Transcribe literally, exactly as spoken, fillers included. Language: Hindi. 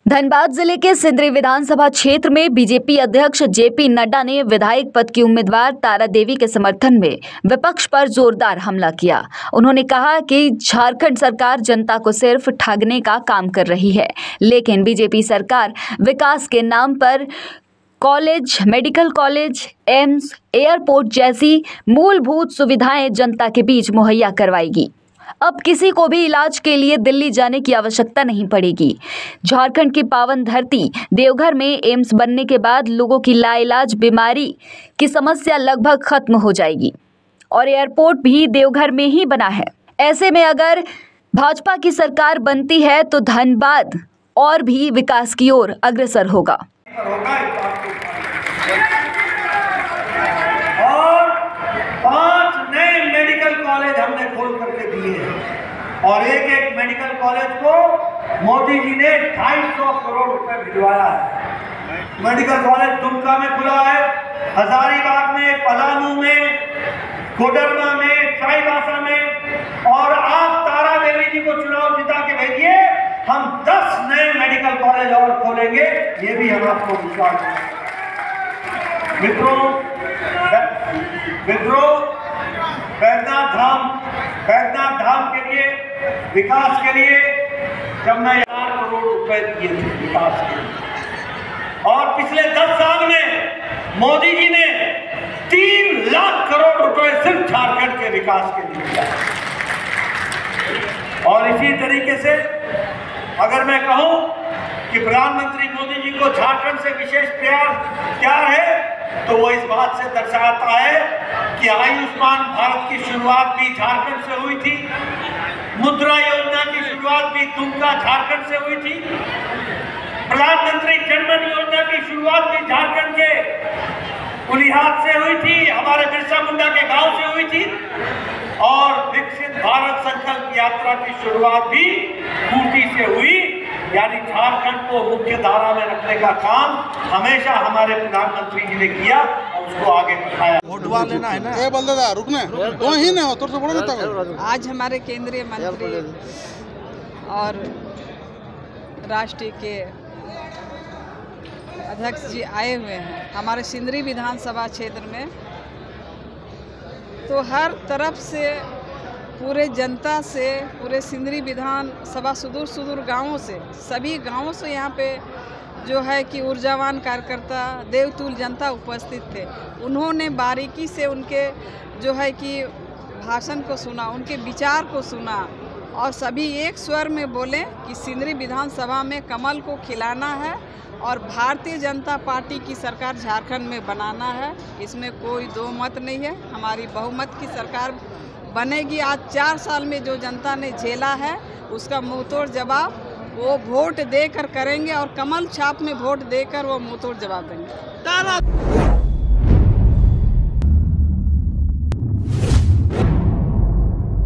धनबाद जिले के सिंदरी विधानसभा क्षेत्र में बीजेपी अध्यक्ष जेपी नड्डा ने विधायक पद की उम्मीदवार तारा देवी के समर्थन में विपक्ष पर जोरदार हमला किया। उन्होंने कहा कि झारखंड सरकार जनता को सिर्फ ठगने का काम कर रही है, लेकिन बीजेपी सरकार विकास के नाम पर college, medical college, AIIMS, airport जैसी मूलभूत सुविधाएं जनता के बीच मुहैया करवाएगी। अब किसी को भी इलाज के लिए दिल्ली जाने की आवश्यकता नहीं पड़ेगी। झारखंड की पावन धरती देवघर में एम्स बनने के बाद लोगों की लाइलाज बीमारी की समस्या लगभग खत्म हो जाएगी और एयरपोर्ट भी देवघर में ही बना है। ऐसे में अगर भाजपा की सरकार बनती है तो धनबाद और भी विकास की ओर अग्रसर होगा। और पांच नए मेडिकल कॉलेज हमने खोल करके दिए हैं और एक एक मेडिकल कॉलेज को मोदी जी ने ढाई सौ करोड़ रुपए भिजवाया है। मेडिकल कॉलेज दुमका में खुला है, हजारीबाग में, पलामू में, कोडरमा में, चाईबासा में, और आप तारा देवी जी को चुनाव जिता के भेजिए, हम दस नए मेडिकल कॉलेज और खोलेंगे, ये भी हम आपको विश्वास है। मित्रों, मित्रों बैद्यनाथ धाम बैद्यनाथ धाम के लिए, विकास के लिए जब मैं चार करोड़ रुपए दिए थे विकास के लिए, और पिछले दस साल में मोदी जी ने तीन लाख करोड़ रुपए सिर्फ झारखंड के विकास के लिए दिया। और इसी तरीके से अगर मैं कहूं कि प्रधानमंत्री मोदी जी को झारखंड से विशेष प्यार प्यार है तो वो इस बात से दर्शाता है कि आयुष्मान भारत की शुरुआत भी झारखंड से हुई थी, मुद्रा योजना की शुरुआत भी दुमका झारखंड से हुई थी, प्रधानमंत्री जनधन योजना की शुरुआत भी झारखंड के उलिहाट से हुई थी, हमारे बिरसा मुंडा के गांव से हुई थी, और विकसित भारत संकल्प यात्रा की शुरुआत भी खूंटी से हुई। यानी झारखंड को मुख्य धारा में रखने का काम हमेशा हमारे प्रधानमंत्री जी ने किया और उसको आगे बढ़ाया। वोट लेना है ना, ए बोल दादा रुकने तो ही ना तो से बड़ा नेता। आज हमारे केंद्रीय मंत्री और राष्ट्रीय के अध्यक्ष जी आए हुए हैं हमारे सिंदरी विधानसभा क्षेत्र में, तो हर तरफ से पूरे जनता से, पूरे सिंदरी विधानसभा सुदूर सुदूर गांवों से, सभी गांवों से यहाँ पे जो है कि ऊर्जावान कार्यकर्ता, देवतुल जनता उपस्थित थे। उन्होंने बारीकी से उनके जो है कि भाषण को सुना, उनके विचार को सुना और सभी एक स्वर में बोले कि सिंदरी विधानसभा में कमल को खिलाना है और भारतीय जनता पार्टी की सरकार झारखंड में बनाना है। इसमें कोई दो मत नहीं है, हमारी बहुमत की सरकार बनेगी। आज चार साल में जो जनता ने झेला है उसका मुंहतोड़ जवाब वो वोट देकर करेंगे और कमल छाप में वोट देकर वो मुंहतोड़ जवाब देंगे।